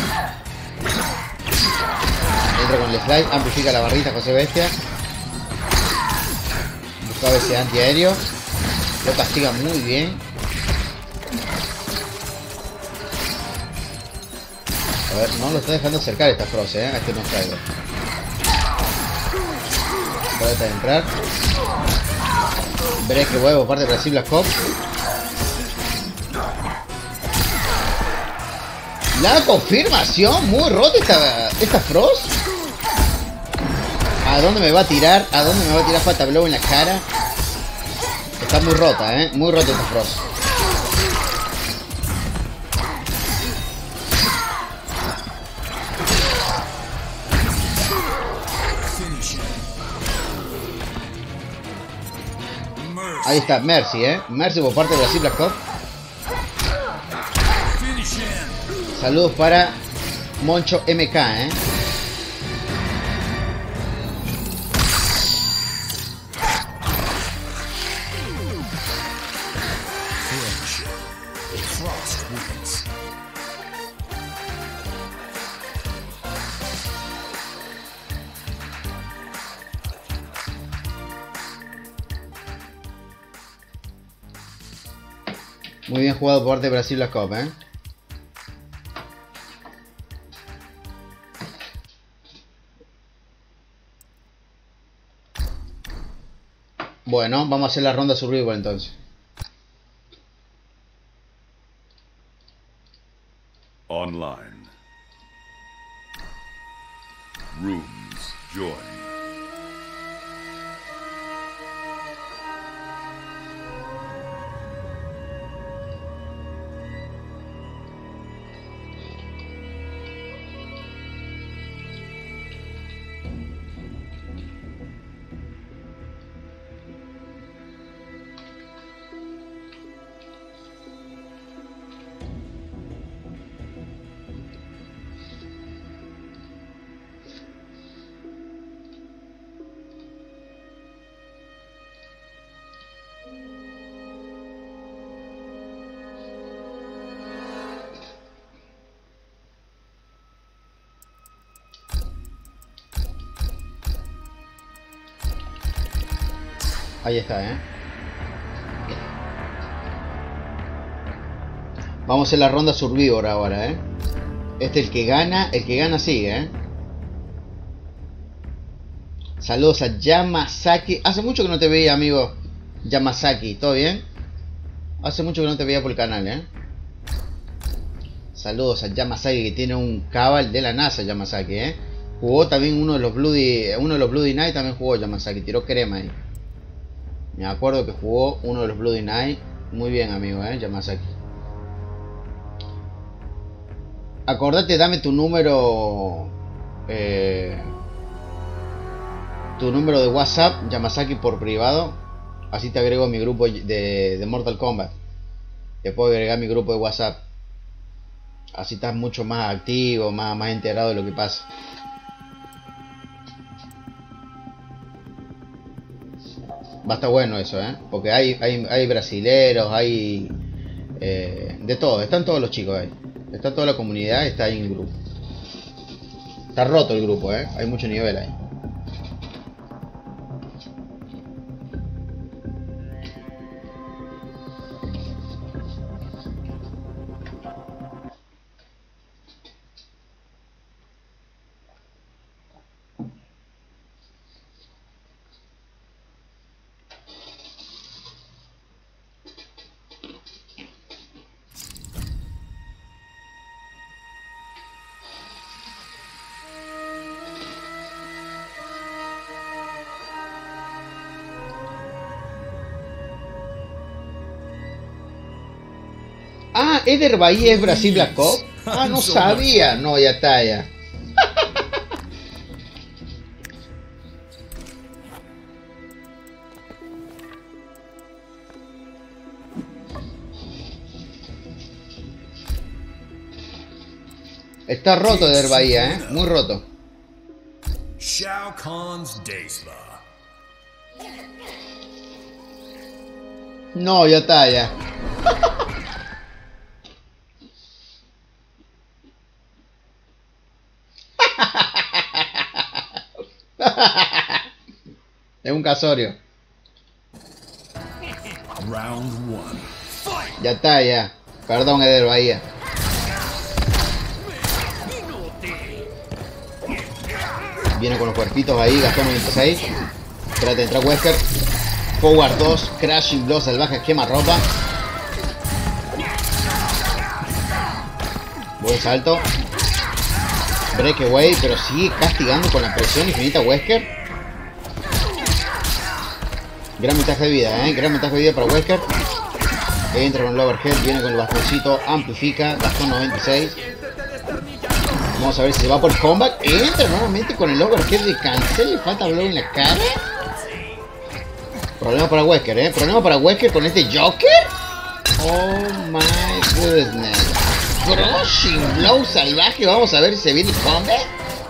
Entra con el slide, amplifica la barrita José Bestia. Buscaba ese antiaéreo. Lo castiga muy bien. A ver, no lo está dejando acercar esta Frost, a este no caigo. Trata de entrar. Break que huevo, parte de Brasil Black Ops. La confirmación, muy rota esta Frost. ¿A dónde me va a tirar? ¿A dónde me va a tirar Fatal Blow en la cara? Está muy rota, muy rota esta Frost. Ahí está, Mercy, Mercy por parte de Brasil Black Ops. Saludos para Moncho MK, Muy bien jugado por parte de Brasil la Cup, ¿eh? Bueno, vamos a hacer la ronda survival entonces. Online. Rooms join. Ahí está, ¿eh? Vamos a hacer la ronda Survivor ahora, ¿eh? Este el que gana sigue, ¿eh? Saludos a Yamasaki. Hace mucho que no te veía, amigo Yamasaki. ¿Todo bien? Hace mucho que no te veía por el canal, ¿eh? Saludos a Yamasaki, que tiene un cabal de la NASA, Yamasaki, ¿eh? Jugó también uno de los Bloody Night, también jugó Yamasaki. Tiró crema ahí. Me acuerdo que jugó uno de los Bloody Night. Muy bien, amigo, Yamasaki. Acordate, dame tu número. Tu número de WhatsApp, Yamasaki, por privado. Así te agrego a mi grupo de Mortal Kombat. Te puedo agregar a mi grupo de WhatsApp. Así estás mucho más activo, más enterado de lo que pasa. Va a estar bueno eso, porque hay brasileros, hay de todo, están todos los chicos ahí, está toda la comunidad, está ahí en el grupo. Está roto el grupo, hay mucho nivel ahí. Ah, Eder Bahía es Brasil Black Cup. Ah, no sabía. No, ya está, ya. Está roto Eder Bahía, muy roto. Shao Kahn's Daysla. No, ya está, ya. Es un casorio. Round 1. Ya está, ya. Perdón, Eder Bahía. Viene con los cuerpitos ahí, gastó 96. Trata de entrar Wesker. Forward 2, Crashing Blow salvaje, quema ropa. Buen salto. Breakaway, pero sigue castigando con la presión infinita Wesker. Gran ventaja de vida, gran ventaja de vida para Wesker. Entra con el overhead, viene con el bastoncito, amplifica, gastó 96. Vamos a ver si se va por el combat. Entra nuevamente con el overhead de cancel, le falta blow en la cara. Problema para Wesker, problema para Wesker con este Joker. Oh my goodness. Crushing Blow salvaje, vamos a ver si se viene el combat.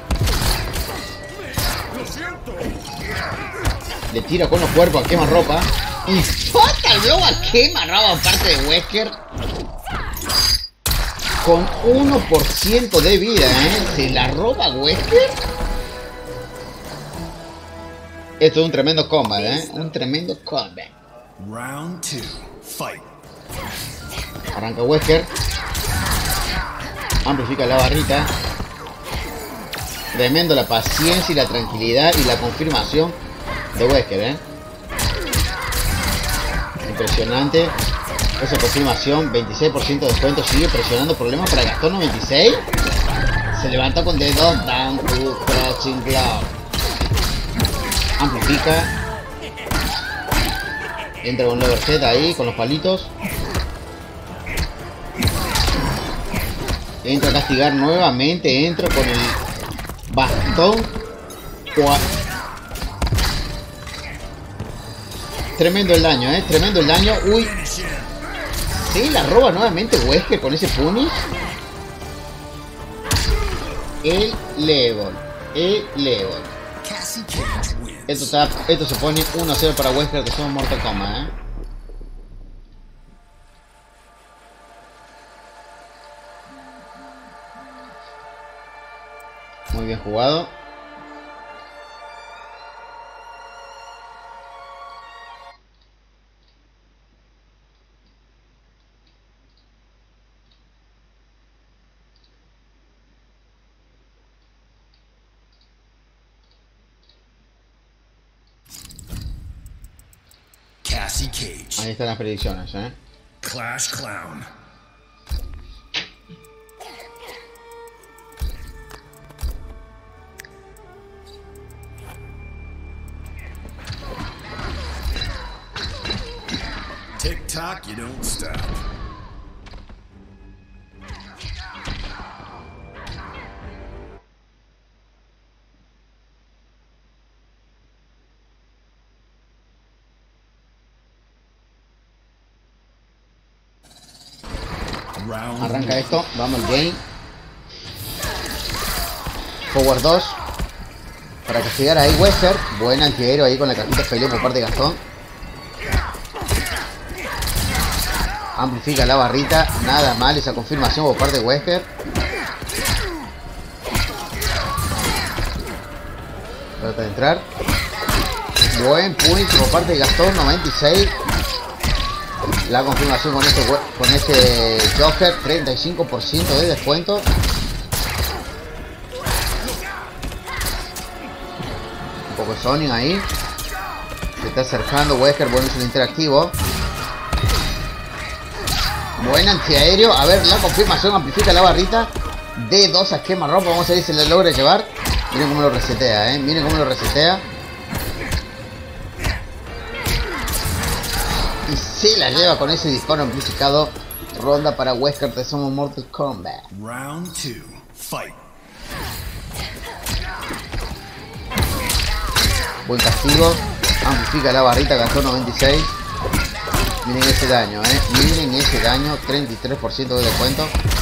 Le tira con los cuerpos a quemarropa. Y Fatal Blow a quemarropa aparte de Wesker. Con 1% de vida, se la roba Wesker. Esto es un tremendo combat, un tremendo combat. Round 2. Fight. Arranca Wesker. Amplifica la barrita. Tremendo la paciencia y la tranquilidad y la confirmación de Wesker, Impresionante. Esa confirmación, 26% de descuento. Sigue presionando. Problemas para Gastón 96. Se levanta con dedos. Down to Crouching Glove. Amplifica. Entra con el overhead ahí, con los palitos. Entra a castigar nuevamente. Entra con el bastón. Tremendo el daño, tremendo el daño. Uy. Sí, la roba nuevamente Wesker con ese punish. El level. Esto se pone 1-0 para Wesker, que somos Mortal Kombat, Muy bien jugado. Cassie Cage. Ahí están las predicciones, Clash Clown. Tick tock, you don't stop. Arranca esto, vamos al game. Forward 2. Para castigar ahí Wesker. Buen antiaéreo ahí con la cajita peleo por parte de Gastón. Amplifica la barrita. Nada mal esa confirmación por parte de Wesker. Trata de entrar. Buen punch por parte de Gastón, 96. La confirmación con este Joker, 35% de descuento. Un poco de Sonic ahí. Se está acercando Wesker, bueno, es el interactivo. Buen antiaéreo. A ver, la confirmación, amplifica la barrita. D2 a quemarropa. Vamos a ver si le logra llevar. Miren cómo lo resetea, miren cómo lo resetea. Y se la lleva con ese disparo amplificado. Ronda para Wesker de Somos Mortal Kombat. Round 2. Fight. Buen castigo. Amplifica la barrita, gastó 96. Miren ese daño, miren ese daño. 33% de descuento.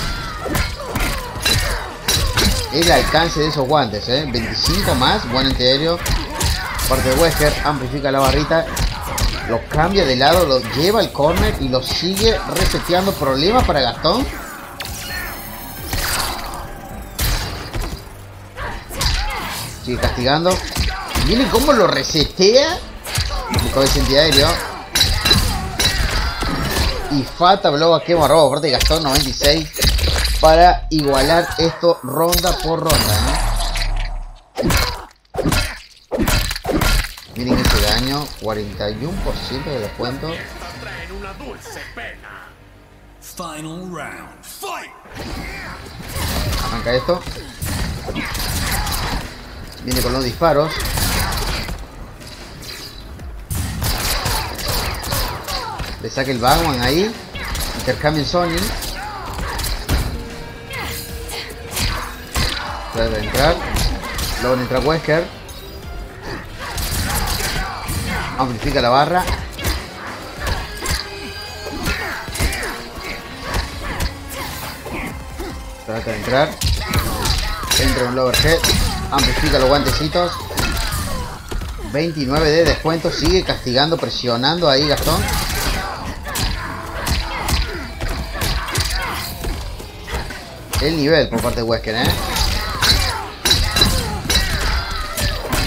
El alcance de esos guantes, 25 más. Buen antiaéreo. Parte de Wesker. Amplifica la barrita. Lo cambia de lado, lo lleva al corner y lo sigue reseteando. Problemas para Gastón. Sigue castigando. Miren cómo lo resetea. Con ese antiaéreo. Y falta blow a quemarropa. Aparte de Gastón, 96. Para igualar esto ronda por ronda. Miren ese daño, 41% de descuento. Final round. Fight. Arranca esto. Viene con los disparos. Le saca el Batman ahí. Intercambio en Sony. Trata de entrar. Luego entra Wesker. Amplifica la barra. Trata de entrar. Entra un overhead. Amplifica los guantecitos. 29 de descuento. Sigue castigando, presionando ahí Gastón. El nivel por parte de Wesker,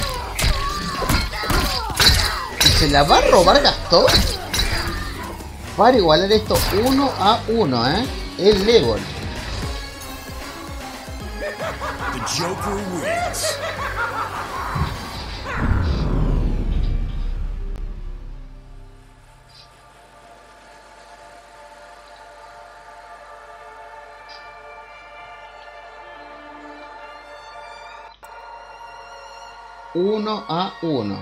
¿Se la va a robar Gastón? para igualar esto 1-1, el level. The Joker wins. Uno a uno.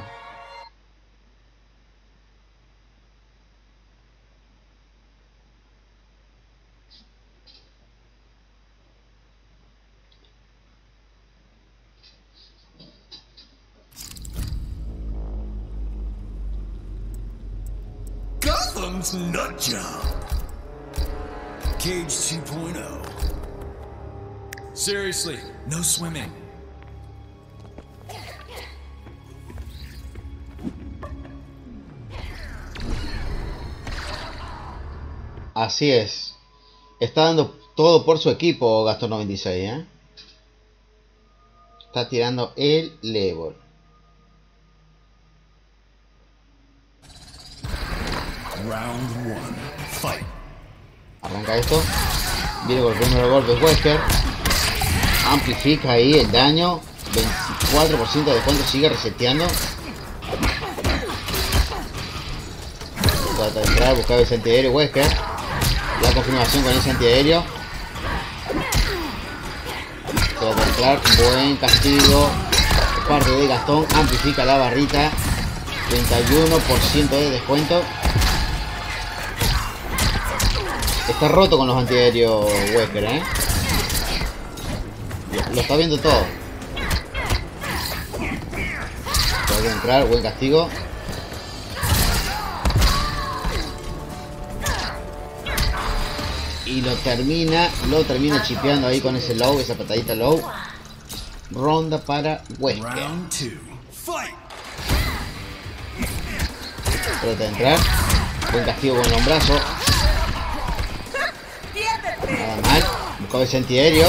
Gotham's nut job. Cage 2.0. Seriously, no swimming. Así es. Está dando todo por su equipo Gastón 96, Está tirando el level. Round 1. Fight. Arranca esto. Viene con el primer golpe Wesker. Amplifica ahí el daño. 24% de descuento, sigue reseteando. Trata de entrar, buscar ese antiaéreo Wesker. La confirmación con ese antiaéreo. Trata de entrar, buen castigo por parte de Gastón. Amplifica la barrita. 31% de descuento. Está roto con los antiaéreos Wesker, Lo está viendo todo. Puede entrar, buen castigo. Y lo termina chipeando ahí con ese low, esa patadita low. Ronda para Wesker. Round 2. Fight. Trata de entrar. Buen castigo con el hombrazo. Nada mal. Buscaba ese antiaéreo.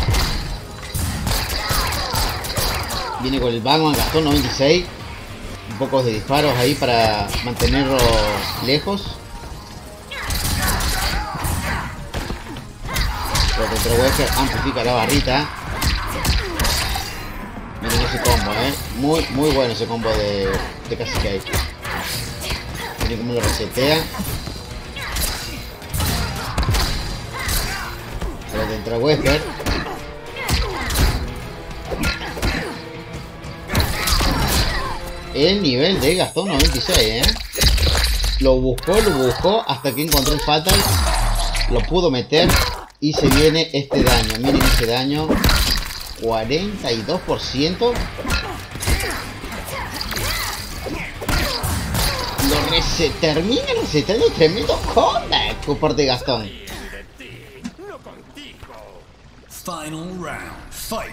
Viene con el Batman Gastón 96. Un poco de disparos ahí para mantenerlos lejos. Contra Wesker, amplifica la barrita. Miren ese combo, muy bueno ese combo de Cassie Cage. Miren cómo lo resetea. Trata de entrar Wesker. El nivel de Gastón 96, Lo buscó hasta que encontró el Fatal. Lo pudo meter. Y se viene este daño. Miren ese daño. 42%. Termina resetando tremendo comeback por parte de Gastón. Final round. Fight.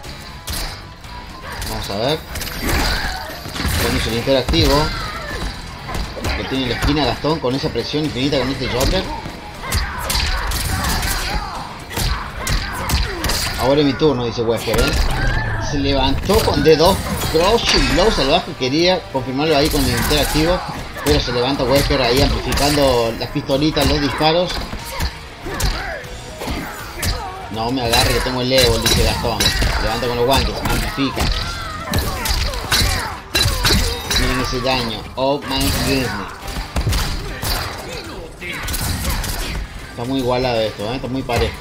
Vamos a ver. Con ese infinito activo. Que tiene en la esquina Gastón con esa presión infinita con este Joker. Ahora es mi turno, dice Wesker, Se levantó con D2, crushing blow salvaje, quería confirmarlo ahí con el interactivo, pero se levanta Wesker ahí amplificando las pistolitas, los disparos. No me agarre que tengo el level, dice Gastón. Levanta con los guantes, amplifica. Miren ese daño. Oh my goodness. Está muy igualado esto, está muy parejo.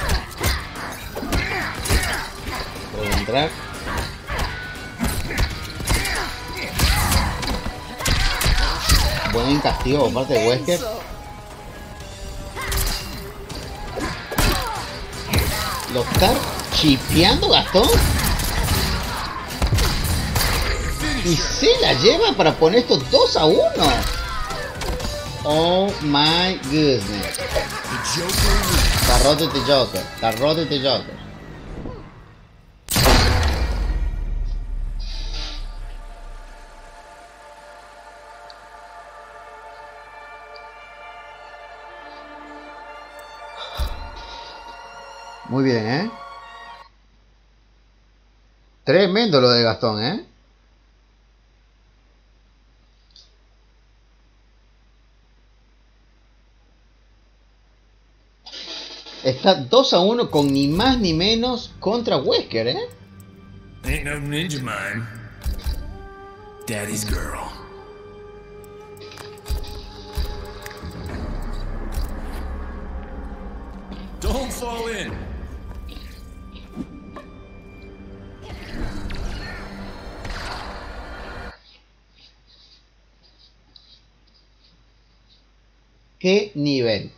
Entrar. Buen castigo por parte de Wesker. Lo está chipeando Gastón. Y se la lleva para poner estos 2-1. Oh my goodness. Está roto este Joker. Está roto este Joker. Muy bien, Tremendo lo de Gastón, Está 2-1 con ni más ni menos contra Wesker, ¿eh? Ain't no ninja mine. Daddy's girl. Don't fall in. ¿Qué nivel?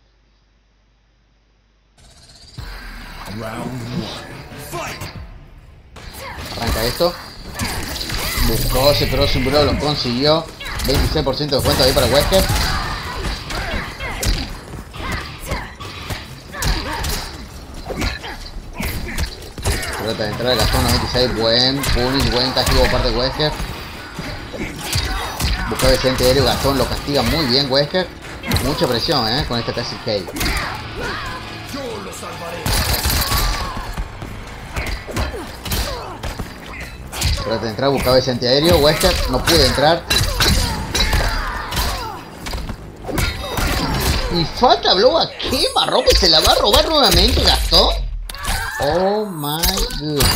Round 1. Fight. Arranca esto. Buscó ese crossing bro, lo consiguió. 26% de descuento ahí para Wesker. Trata de entrar el Gastón 96. Buen punish, buen castigo por parte de Wesker. Busca el siguiente aéreo. Gastón lo castiga muy bien Wesker. Mucha presión con este casi K. Yo lo salvaré. Trata de entrar, buscaba ese antiaéreo. Wesker no pudo entrar. Y falta blow a quemarropa y se la va a robar nuevamente Gastón. Oh my goodness.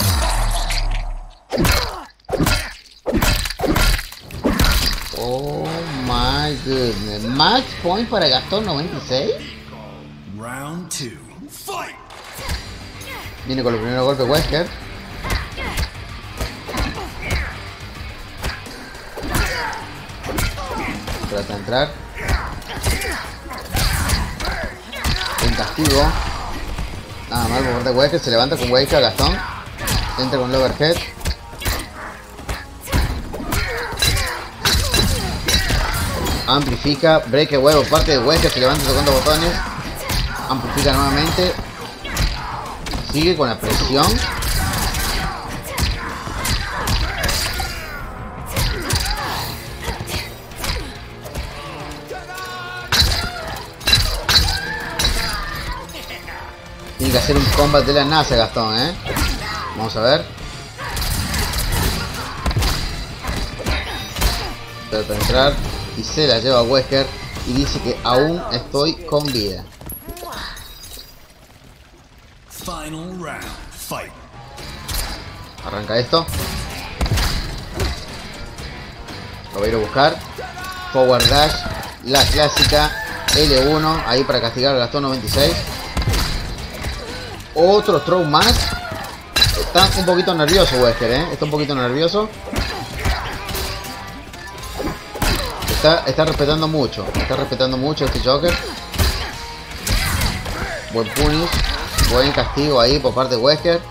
Oh my goodness. Max point para Gastón 96. Round 2. Fight. Viene con el primer golpe Wesker. Trata de entrar. Un castigo. Nada mal por parte de Wesker. Se levanta con Wesker. Gastón entra con el overhead. Amplifica. Breakaway por parte de Wesker. Se levanta tocando botones. Amplifica nuevamente. Sigue con la presión. Tiene que hacer un combat de la NASA Gastón, Vamos a ver. Trata de entrar y se la lleva a Wesker y dice que aún estoy con vida. Final round. Fight. Arranca esto. Lo voy a ir a buscar. Forward dash. La clásica. L1. Ahí para castigar al Gastón 96. Otro throw más. Está un poquito nervioso Wesker, Está un poquito nervioso. Está respetando mucho. Está respetando mucho este Joker. Buen punish. Buen castigo ahí por parte de Wesker.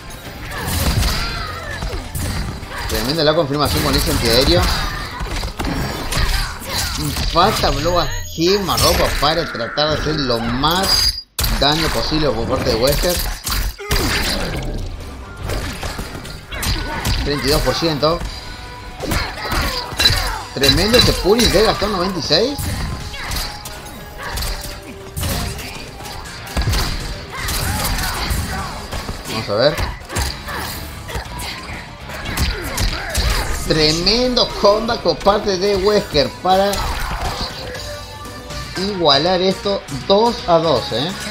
Tremenda la confirmación con ese antiaéreo. Falta blow a quemarropa para tratar de hacer lo más daño posible por parte de Wesker. 32%. Tremendo ese punish de Gastón 96. Vamos a ver. Tremendo combat por parte de Wesker para igualar esto 2-2,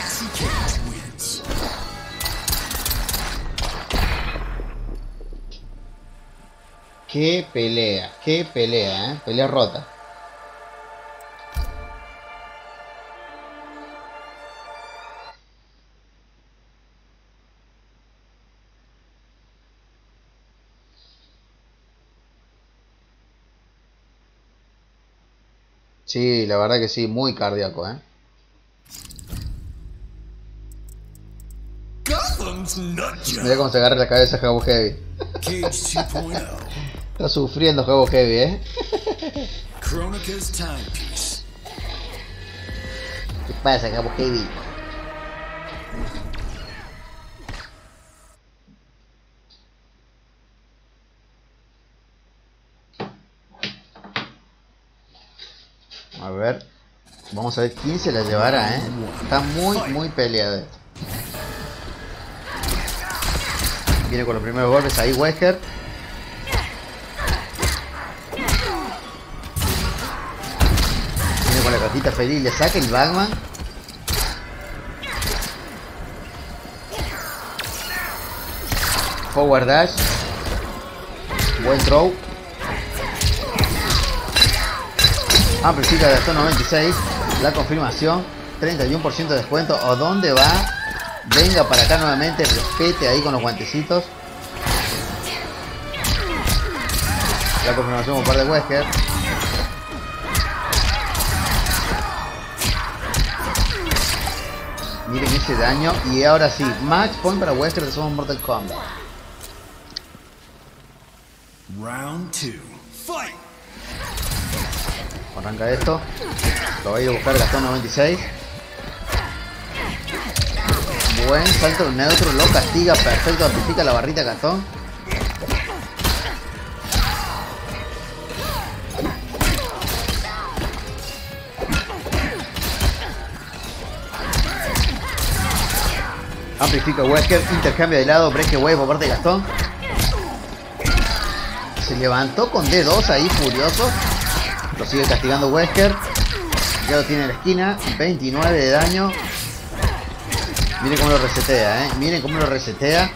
Qué pelea, pelea rota. Sí, la verdad que sí, muy cardíaco, Mira cómo se agarra la cabeza Jabo Heavy. Está sufriendo Jabo Heavy, ¿Qué pasa, Jabo Heavy? A ver. Vamos a ver quién se la llevará, Está muy peleado esto. Viene con los primeros golpes ahí Wesker. Viene con la cartita feliz, le saca el Batman. Power Dash. Buen throw. Amplifica de hasta 96. La confirmación. 31% de descuento. ¿O dónde va? Venga para acá nuevamente. Respete ahí con los guantecitos. La confirmación por parte de Wesker. Miren ese daño. Y ahora sí, match point para Wesker de Somos Mortal Kombat. Round 2. Fight. Arranca esto. Lo va a ir a buscar Gastón 96. Buen salto neutro. Lo castiga. Perfecto. Amplifica la barrita Gastón. Amplifica Wesker, intercambia de lado, breakaway por parte de Gastón. Se levantó con D2 ahí furioso. Lo sigue castigando Wesker. Ya lo tiene en la esquina. 29 de daño. Miren cómo lo resetea, miren cómo lo resetea.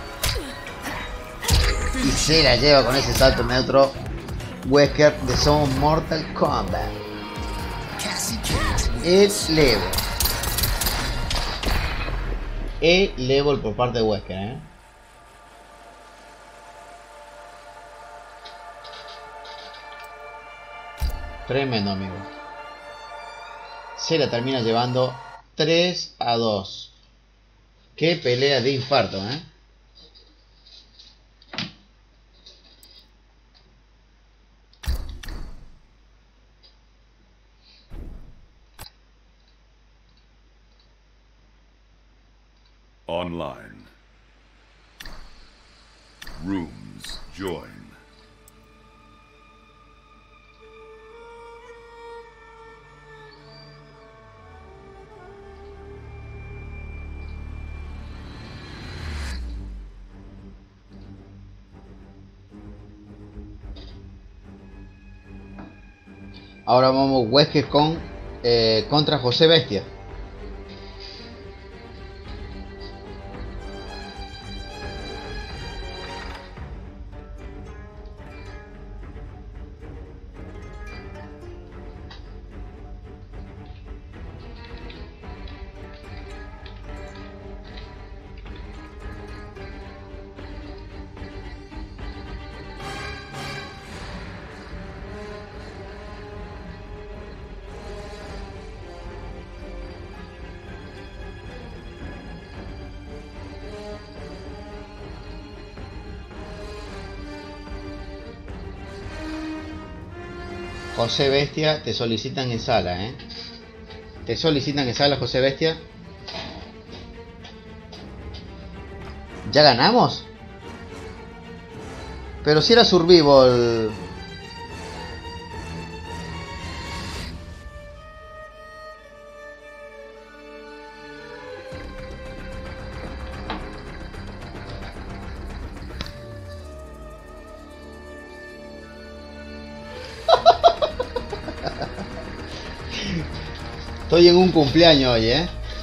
Y se la lleva con ese salto neutro Wesker de Somos Mortal Kombat. Es level. E-level por parte de Wesker, Tremendo, amigo. Se la termina llevando 3-2. Qué pelea de infarto, Online. Rooms join. Ahora vamos Wesker con contra José Bestia. José Bestia, te solicitan en sala, Te solicitan en sala, José Bestia. ¿Ya ganamos? Pero si era Survival. Estoy en un cumpleaños hoy,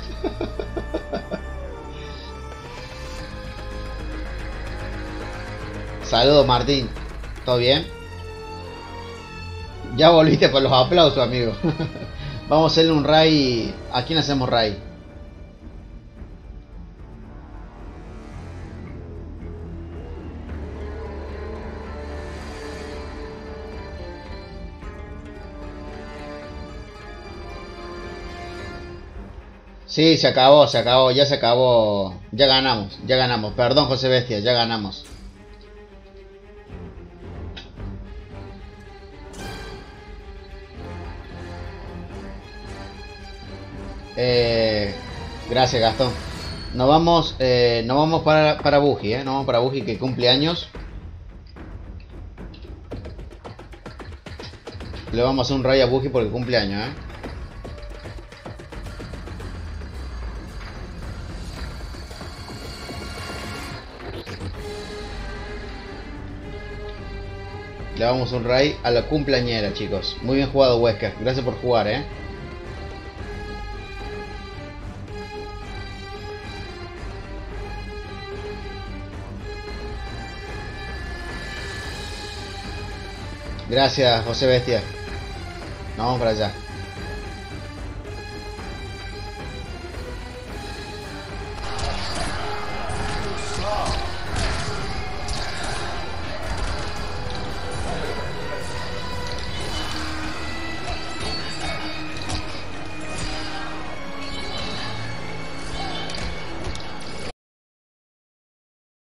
Saludos, Martín. ¿Todo bien? Ya volviste con los aplausos, amigo. Vamos a hacerle un raid. ¿A quién hacemos raid? Sí, se acabó, ya se acabó. Ya ganamos. Perdón, José Bestia, ya ganamos. Gracias, Gastón. Nos vamos para Buji, Nos vamos para Buji, que cumple años. Le vamos a hacer un raid a Buji porque cumple años, Le damos un raid a la cumpleañera, chicos. Muy bien jugado, Wesker. Gracias por jugar, Gracias, José Bestia. Nos vamos para allá.